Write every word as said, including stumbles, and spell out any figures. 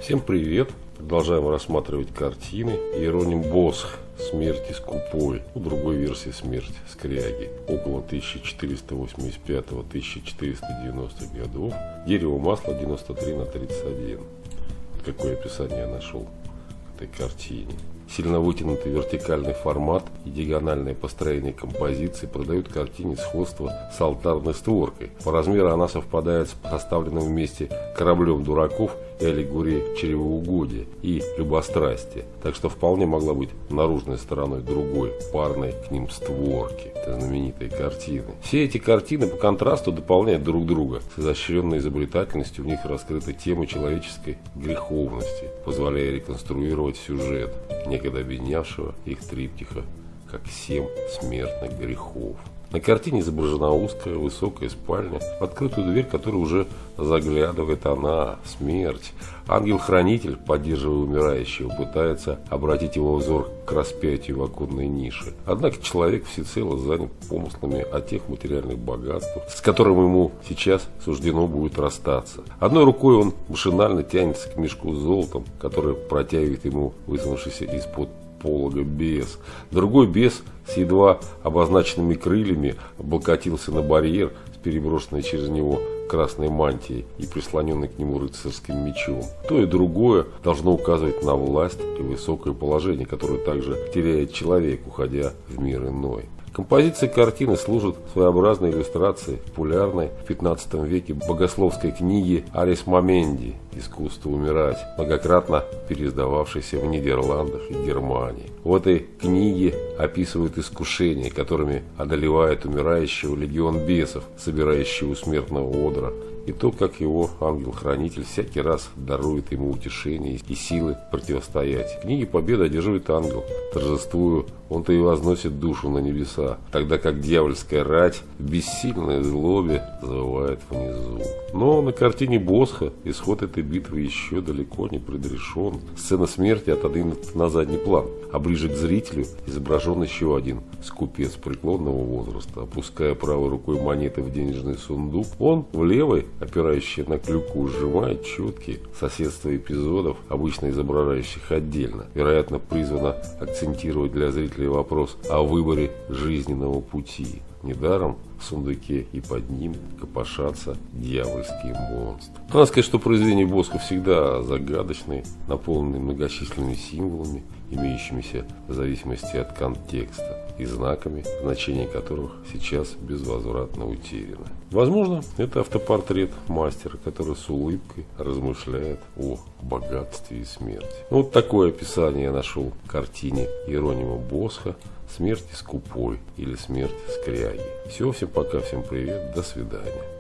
Всем привет! Продолжаем рассматривать картины Иероним Босх «Смерть скупой», у другой версии «Смерть скряги», около тысяча четыреста восемьдесят пятого — тысяча четыреста девяностых годов, дерево масла девяносто три на тридцать один. Какое описание я нашел к этой картине. Сильно вытянутый вертикальный формат и диагональное построение композиции придают картине сходство с алтарной створкой. По размеру она совпадает с поставленным вместе кораблем дураков и аллегорией чревоугодия и любострастия, так что вполне могла быть наружной стороной другой парной к ним створки. Это знаменитые картины. Все эти картины по контрасту дополняют друг друга. С изощренной изобретательностью в них раскрыты темы человеческой греховности, позволяя реконструировать сюжет, некогда объединявшего их триптиха, как семь смертных грехов. На картине изображена узкая, высокая спальня, в открытую дверь которой уже заглядывает она, смерть. Ангел-хранитель, поддерживая умирающего, пытается обратить его взор к распятию в оконной нише. Однако человек всецело занят помыслами о тех материальных богатствах, с которыми ему сейчас суждено будет расстаться. Одной рукой он машинально тянется к мешку с золотом, который протягивает ему высунувшийся из-под полога бес. Другой бес с едва обозначенными крыльями облокотился на барьер с переброшенной через него красной мантией и прислоненной к нему рыцарским мечом. То и другое должно указывать на власть и высокое положение, которое также теряет человек, уходя в мир иной. Композиция картины служит своеобразной иллюстрацией популярной в пятнадцатом веке богословской книги Арисмоменди «Искусство умирать», многократно переиздававшейся в Нидерландах и Германии. В этой книге описывают искушения, которыми одолевает умирающего легион бесов, собирающий у смертного одра, и то, как его ангел-хранитель всякий раз дарует ему утешение и силы противостоять. В книге победы одерживает ангел. Торжествуя, он-то и возносит душу на небеса, тогда как дьявольская рать в бессильной злобе завывает внизу. Но на картине Босха исход этой битвы еще далеко не предрешен. Сцена смерти отодвинута на задний план, а ближе к зрителю изображен еще один скупец преклонного возраста. Опуская правой рукой монеты в денежный сундук, он в левой, опирающий на клюку, сжимает четкие соседства эпизодов, обычно изображающих отдельно. Вероятно, призвано акцентировать для зрителей вопрос о выборе жизненного пути. Недаром в сундуке и под ним копошатся дьявольские монстры. Надо сказать, что произведения Босха всегда загадочные, наполненные многочисленными символами, имеющимися в зависимости от контекста, и знаками, значение которых сейчас безвозвратно утеряно. Возможно, это автопортрет мастера, который с улыбкой размышляет о богатстве и смерти. Вот такое описание я нашел в картине Иеронима Босха «Смерть скупой» или «Смерть скряги». Все, всем пока, всем привет, до свидания.